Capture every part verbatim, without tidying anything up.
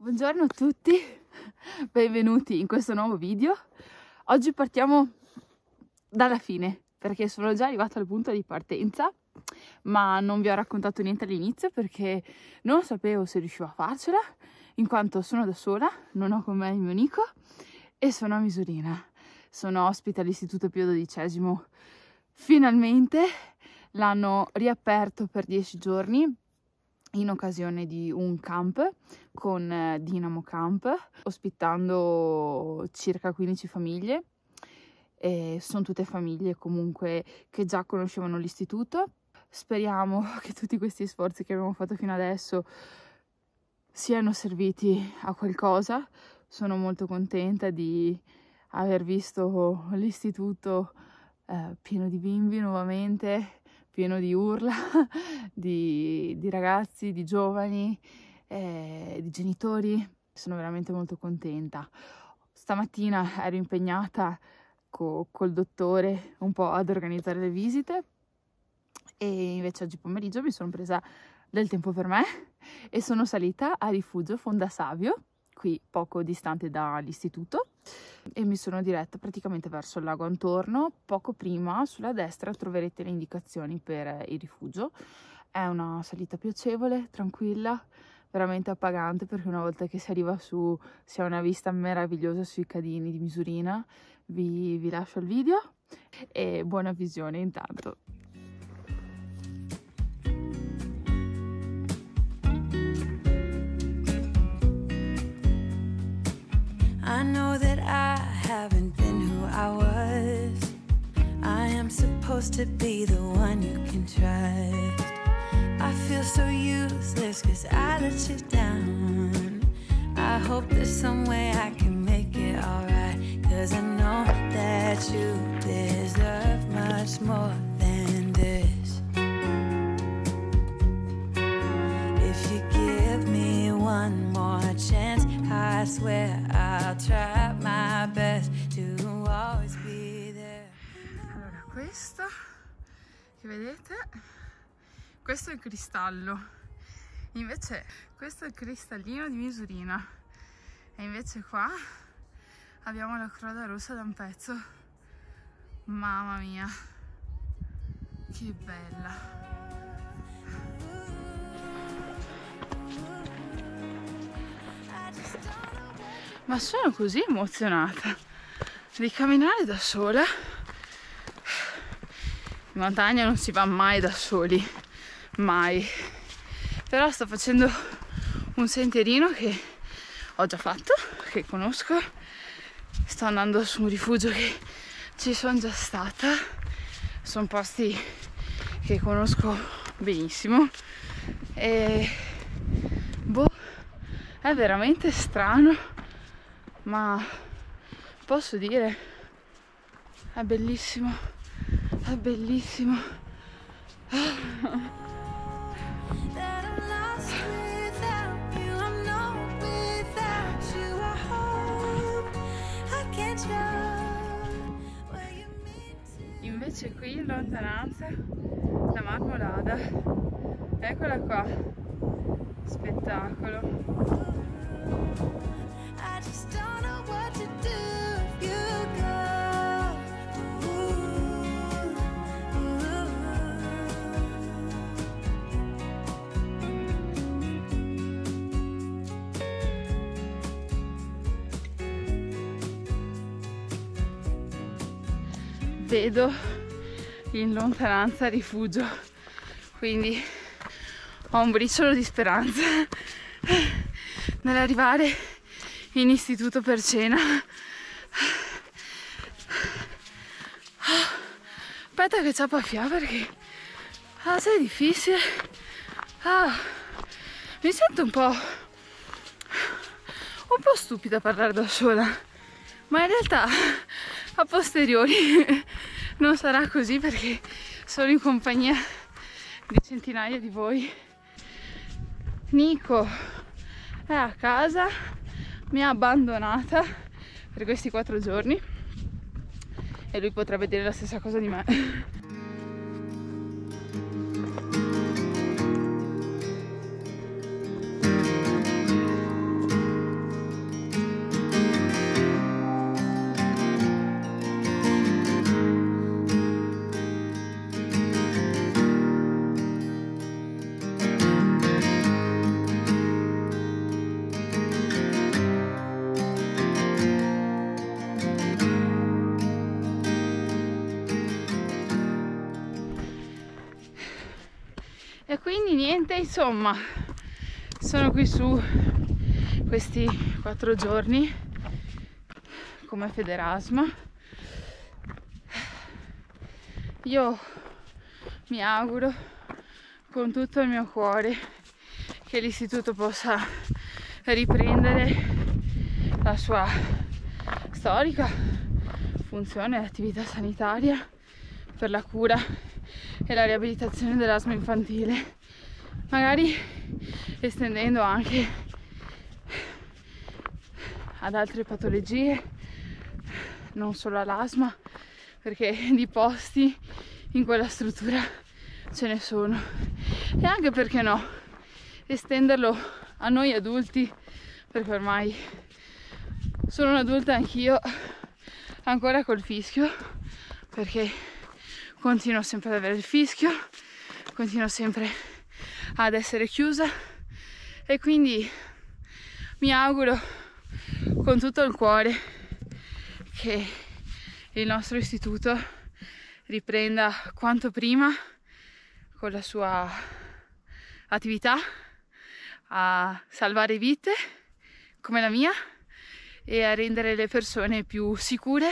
Buongiorno a tutti, benvenuti in questo nuovo video. Oggi partiamo dalla fine perché sono già arrivata al punto di partenza, ma non vi ho raccontato niente all'inizio perché non sapevo se riuscivo a farcela, in quanto sono da sola, non ho con me il mio Nico e sono a Misurina. Sono ospite all'Istituto Pio dodicesimo. Finalmente l'hanno riaperto per dieci giorni in occasione di un camp con Dinamo Camp, ospitando circa quindici famiglie. E sono tutte famiglie comunque che già conoscevano l'istituto. Speriamo che tutti questi sforzi che abbiamo fatto fino adesso siano serviti a qualcosa. Sono molto contenta di aver visto l'istituto eh, pieno di bimbi nuovamente, pieno di urla, di, di ragazzi, di giovani, eh, di genitori. Sono veramente molto contenta. Stamattina ero impegnata co, col dottore un po' ad organizzare le visite e invece oggi pomeriggio mi sono presa del tempo per me e sono salita a Rifugio Fondasavio, qui poco distante dall'istituto, e mi sono diretta praticamente verso il lago Antorno. Poco prima sulla destra troverete le indicazioni per il rifugio. È una salita piacevole, tranquilla, veramente appagante, perché una volta che si arriva su si ha una vista meravigliosa sui cadini di Misurina. Vi, vi lascio il video e buona visione intanto. I know that I haven't been who I was. I am supposed to be the one you can trust. I feel so useless cause I let you down. I hope there's some way I can make it alright, cause I know that you deserve much more than this. If you give me one more chance, I swear I'll try my best to always be there. Allora, questo che vedete, questo è il cristallo, invece questo è il cristallino di Misurina, e invece qua abbiamo la croda rossa da un pezzo. Mamma mia, che bella! Ma sono così emozionata di camminare da sola. In montagna non si va mai da soli, mai. Però sto facendo un sentierino che ho già fatto, che conosco. Sto andando su un rifugio che ci sono già stata. Sono posti che conosco benissimo. E boh, è veramente strano, ma posso dire, è bellissimo, è bellissimo. Invece qui in lontananza la Marmolada, eccola qua, spettacolo. Vedo in lontananza rifugio, quindi ho un briciolo di speranza nell'arrivare in istituto per cena. Aspetta che ciappa fià perché ah, sei difficile. Ah, mi sento un po' un po' stupida a parlare da sola, ma in realtà a posteriori non sarà così perché sono in compagnia di centinaia di voi. Nico è a casa, mi ha abbandonata per questi quattro giorni e lui potrebbe dire la stessa cosa di me. niente, insomma, sono qui su questi quattro giorni come Federasma. Io mi auguro con tutto il mio cuore che l'istituto possa riprendere la sua storica funzione e attività sanitaria per la cura e la riabilitazione dell'asma infantile, magari estendendo anche ad altre patologie, non solo all'asma, perché di posti in quella struttura ce ne sono, e anche, perché no, estenderlo a noi adulti, perché ormai sono un'adulta anch'io, ancora col fischio, perché continuo sempre ad avere il fischio, continuo sempre ad essere chiusa, e quindi mi auguro con tutto il cuore che il nostro istituto riprenda quanto prima con la sua attività a salvare vite come la mia e a rendere le persone più sicure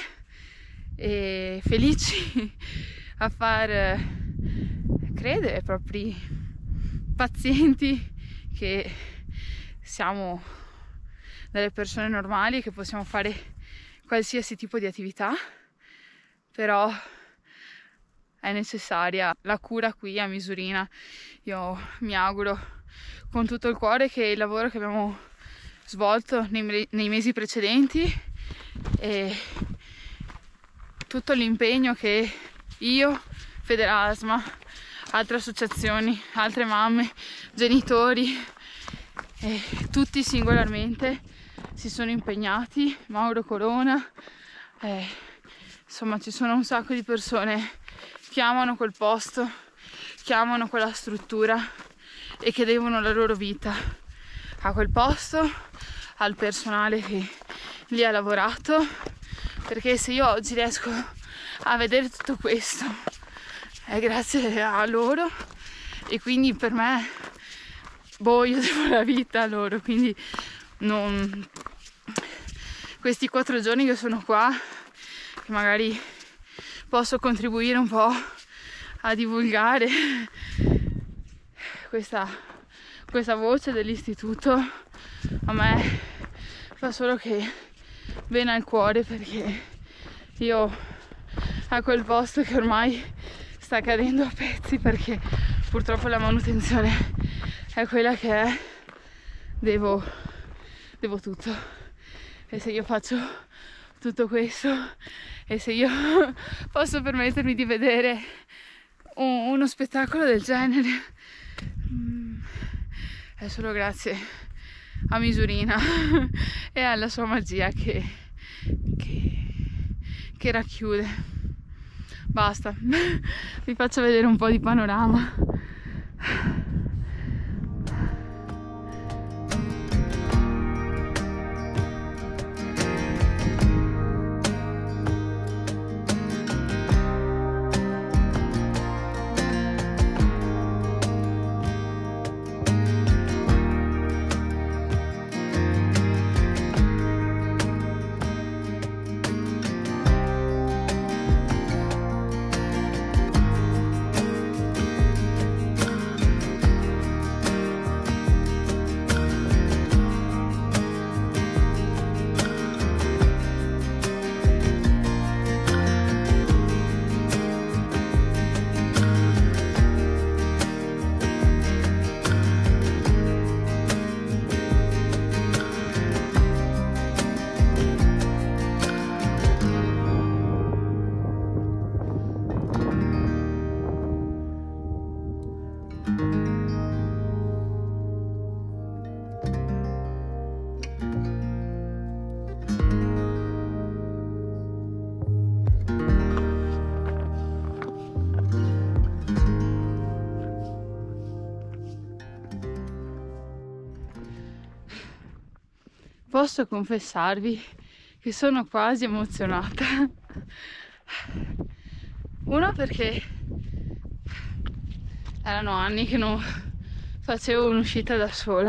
e felici, a far credere ai propri pazienti che siamo delle persone normali, che possiamo fare qualsiasi tipo di attività, però è necessaria la cura qui a Misurina. Io mi auguro con tutto il cuore che il lavoro che abbiamo svolto nei, nei mesi precedenti e tutto l'impegno che io, Federasma, altre associazioni, altre mamme, genitori e tutti singolarmente si sono impegnati, Mauro Corona, eh, insomma ci sono un sacco di persone che amano quel posto, che amano quella struttura e che devono la loro vita a quel posto, al personale che lì ha lavorato, perché se io oggi riesco a vedere tutto questo è grazie a loro, e quindi per me, boh, io devo la vita a loro, quindi non... questi quattro giorni che sono qua, che magari posso contribuire un po' a divulgare questa, questa voce dell'istituto, a me fa solo che bene al cuore, perché io a quel posto che ormai sta cadendo a pezzi, perché purtroppo la manutenzione è quella che è, devo, devo tutto. E se io faccio tutto questo, e se io posso permettermi di vedere un, uno spettacolo del genere, è solo grazie a Misurina e alla sua magia che, che, che racchiude. Basta, vi faccio vedere un po' di panorama. Posso confessarvi che sono quasi emozionata. Uno, perché erano anni che non, facevo un'uscita da sola,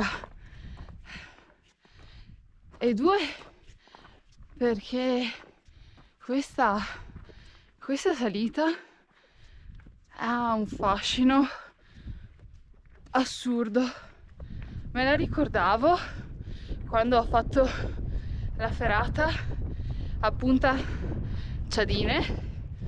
e due perché questa, questa salita ha un fascino assurdo. Me la ricordavo quando ho fatto la ferrata a Punta Ciadine,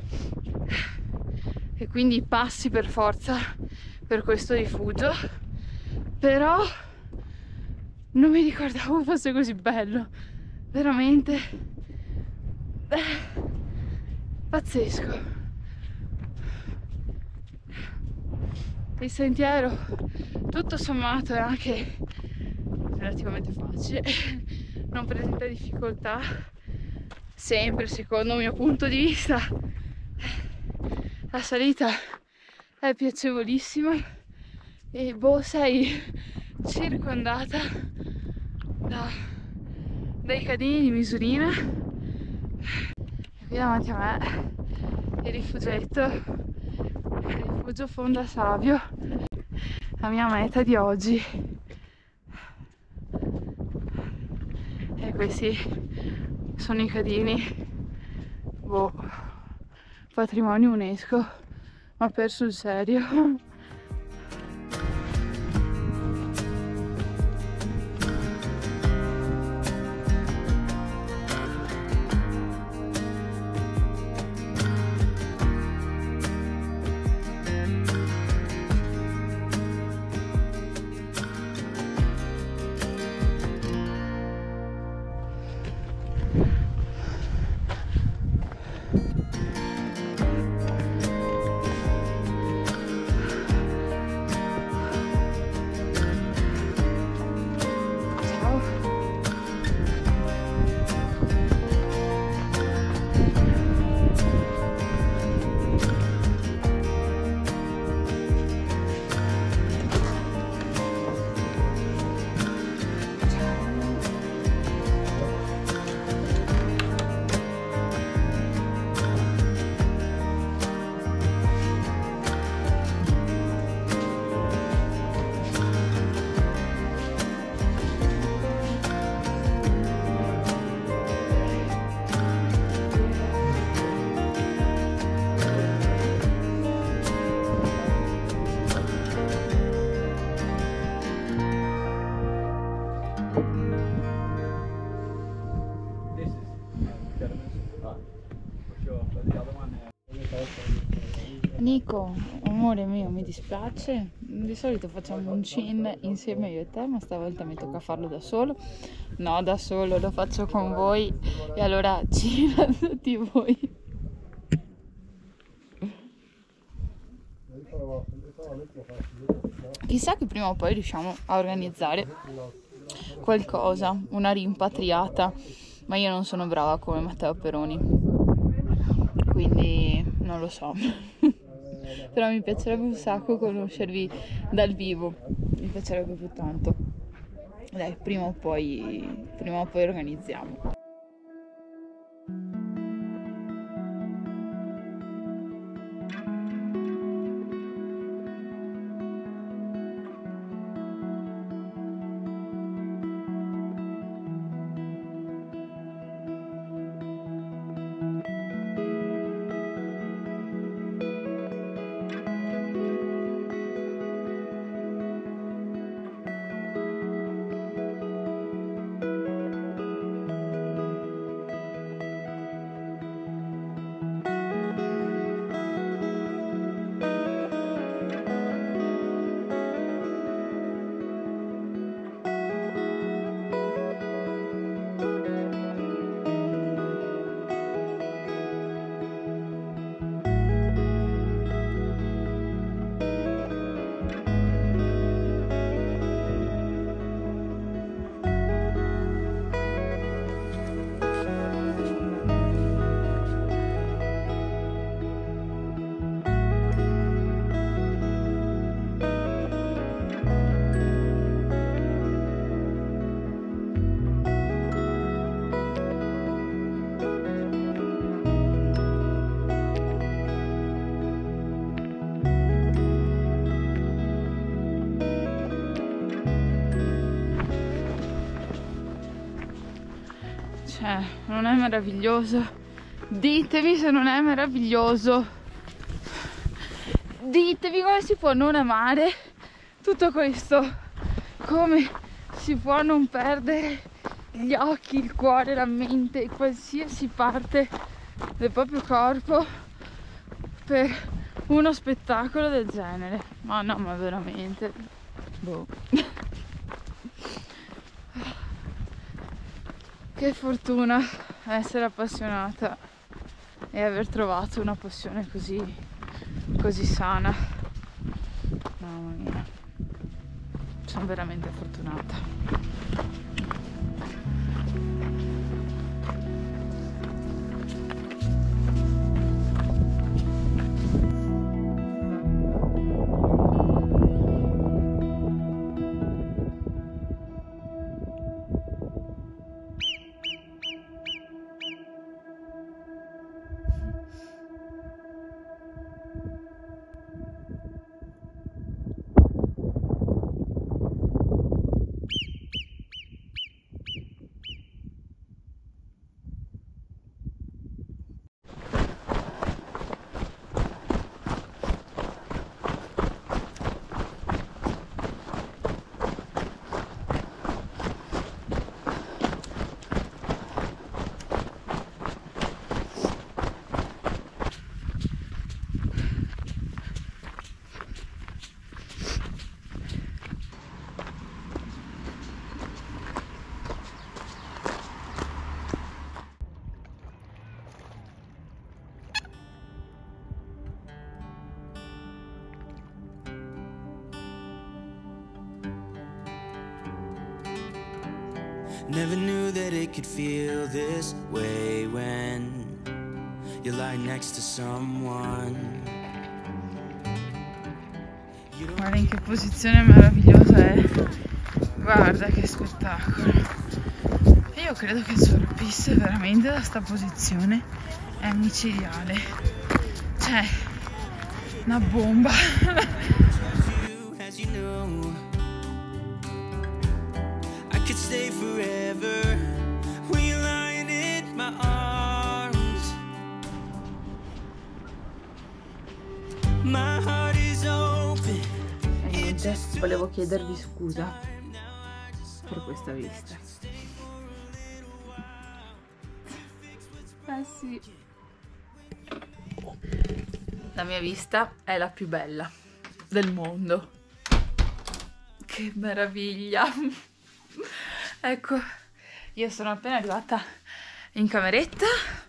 e quindi passi per forza per questo rifugio, però non mi ricordavo fosse così bello, veramente eh, pazzesco. Il sentiero tutto sommato è anche relativamente facile, non presenta difficoltà, sempre secondo il mio punto di vista. La salita è piacevolissima e boh, sei circondata da, dai cadini di misurina, e qui davanti a me il rifugietto, il rifugio Fonda Savio, la mia meta di oggi. E questi sono i cadini, boh, patrimonio UNESCO, ma per sul serio. Nico, amore mio, mi dispiace, di solito facciamo un cin insieme io e te, ma stavolta mi tocca farlo da solo. No, da solo, lo faccio con voi, e allora cin a tutti voi. Chissà che prima o poi riusciamo a organizzare qualcosa, una rimpatriata, ma io non sono brava come Matteo Peroni, quindi non lo so. Però mi piacerebbe un sacco conoscervi dal vivo, mi piacerebbe più tanto. Dai, prima o poi, prima o poi organizziamo. Cioè, non è meraviglioso? Ditemi se non è meraviglioso. Ditemi come si può non amare tutto questo. Come si può non perdere gli occhi, il cuore, la mente, qualsiasi parte del proprio corpo per uno spettacolo del genere. Ma no, ma veramente. Boh. Che fortuna essere appassionata e aver trovato una passione così, così sana. Mamma mia, sono veramente fortunata. Never knew that it could feel this way when you lie next to someone. Guarda in che posizione meravigliosa è. Guarda che spettacolo. E io credo che il surfista veramente da sta posizione è micidiale. Cioè, una bomba. Could stay forever when you're lying in my arms. My heart is open. E niente, volevo chiedervi scusa per questa vista. Eh sì. La mia vista è la più bella del mondo. Che meraviglia! Ecco, io sono appena arrivata in cameretta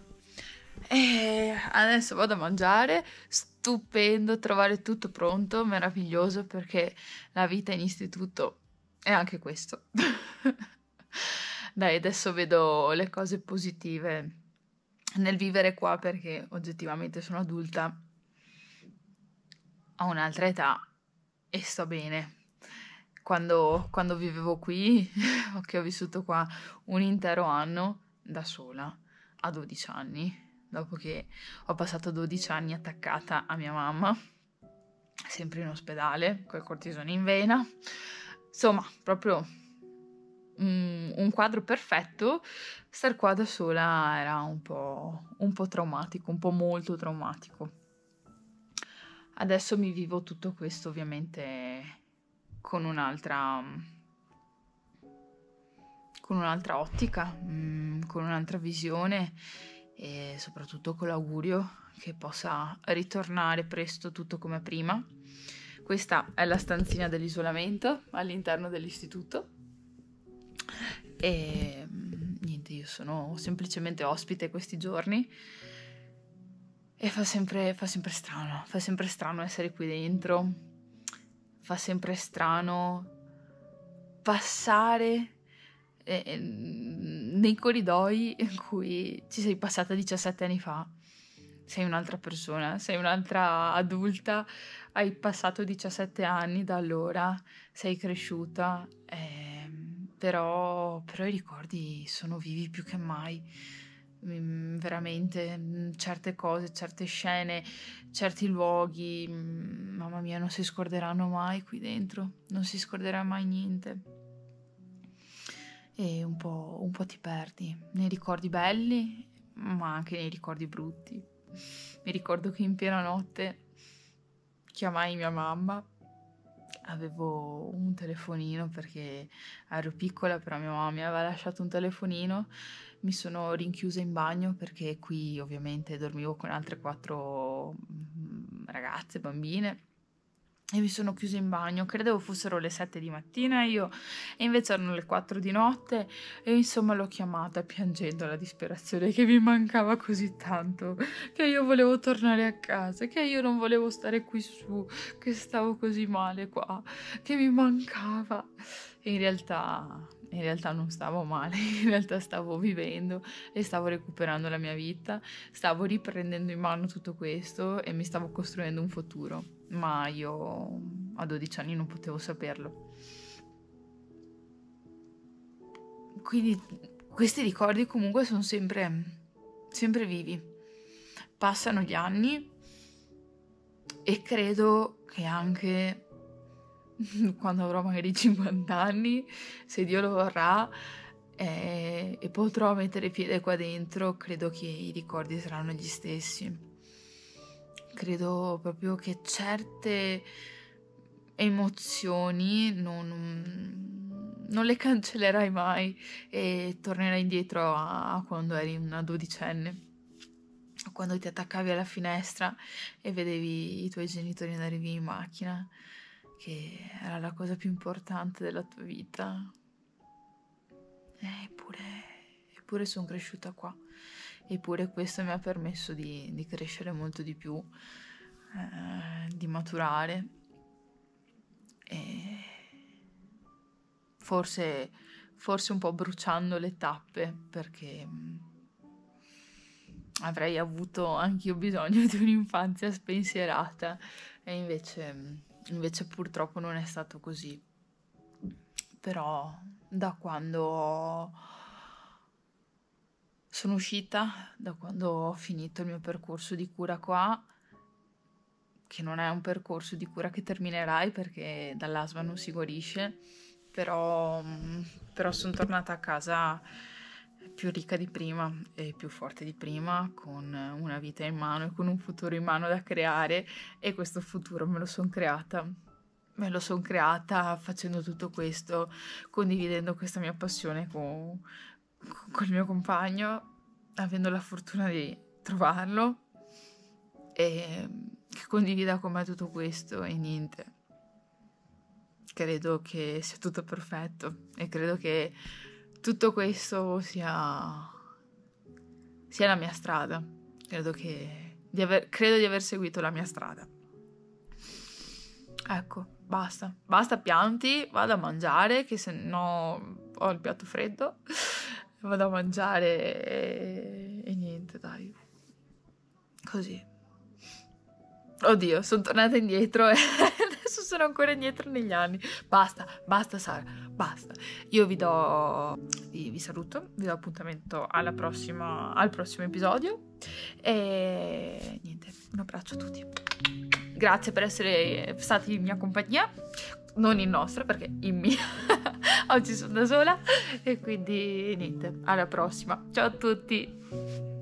e adesso vado a mangiare. Stupendo trovare tutto pronto, meraviglioso, perché la vita in istituto è anche questo. Dai, adesso vedo le cose positive nel vivere qua, perché oggettivamente sono adulta, ho un'altra età e sto bene. Quando, quando vivevo qui, che ho vissuto qua un intero anno da sola, a dodici anni, dopo che ho passato dodici anni attaccata a mia mamma, sempre in ospedale, col cortisone in vena, insomma, proprio un, un quadro perfetto. Star qua da sola era un po', un po' traumatico, un po' molto traumatico. Adesso mi vivo tutto questo ovviamente con un'altra con un'altra ottica, mh, con un'altra visione e soprattutto con l'augurio che possa ritornare presto tutto come prima. Questa è la stanzina dell'isolamento all'interno dell'istituto e mh, niente, io sono semplicemente ospite questi giorni e fa sempre, fa sempre strano, fa sempre strano essere qui dentro. Fa sempre strano passare eh, nei corridoi in cui ci sei passata diciassette anni fa. Sei un'altra persona, sei un'altra adulta, hai passato diciassette anni da allora, sei cresciuta, eh, però, però i ricordi sono vivi più che mai. Veramente certe cose, certe scene, certi luoghi, mamma mia, non si scorderanno mai qui dentro, non si scorderà mai niente. e un po', un po' ti perdi nei ricordi belli, ma anche nei ricordi brutti. Mi ricordo che in piena notte chiamai mia mamma, avevo un telefonino perché ero piccola, però mia mamma mi aveva lasciato un telefonino, mi sono rinchiusa in bagno perché qui ovviamente dormivo con altre quattro ragazze, bambine, e mi sono chiusa in bagno, credevo fossero le sette di mattina io, e invece erano le quattro di notte, e insomma l'ho chiamata piangendo la disperazione che mi mancava così tanto, che io volevo tornare a casa, che io non volevo stare qui su, che stavo così male qua, che mi mancava. E in realtà, in realtà non stavo male, in realtà stavo vivendo e stavo recuperando la mia vita, stavo riprendendo in mano tutto questo e mi stavo costruendo un futuro. Ma io a dodici anni non potevo saperlo. Quindi questi ricordi comunque sono sempre, sempre vivi. Passano gli anni e credo che anche quando avrò magari cinquanta anni, se Dio lo vorrà, eh, e potrò mettere piede qua dentro, credo che i ricordi saranno gli stessi. Credo proprio che certe emozioni non, non le cancellerai mai e tornerai indietro a, a quando eri una dodicenne, quando ti attaccavi alla finestra e vedevi i tuoi genitori andare via in macchina, che era la cosa più importante della tua vita. Eh, eppure, eppure sono cresciuta qua. Eppure questo mi ha permesso di, di crescere molto di più, eh, di maturare e forse, forse un po' bruciando le tappe, perché avrei avuto anch'io bisogno di un'infanzia spensierata e invece, invece purtroppo non è stato così. Però da quando sono uscita, da quando ho finito il mio percorso di cura qua, che non è un percorso di cura che terminerai perché dall'A S M A non si guarisce, però, però sono tornata a casa più ricca di prima e più forte di prima, con una vita in mano e con un futuro in mano da creare, e questo futuro me lo sono creata. Me lo sono creata facendo tutto questo, condividendo questa mia passione con, con il mio compagno, avendo la fortuna di trovarlo e che condivida con me tutto questo e niente. Credo che sia tutto perfetto e credo che tutto questo sia, sia la mia strada. Credo che di aver, credo di aver seguito la mia strada. Ecco. Basta, basta pianti, vado a mangiare, che se no ho il piatto freddo, vado a mangiare e, e niente, dai, così. Oddio, sono tornata indietro e adesso sono ancora indietro negli anni. Basta, basta Sara, basta. Io vi do, vi, vi saluto, vi do appuntamento alla prossima, al prossimo episodio e niente, un abbraccio a tutti. Grazie per essere stati in mia compagnia, non in nostra perché in mia, oggi sono da sola e quindi niente, alla prossima, ciao a tutti!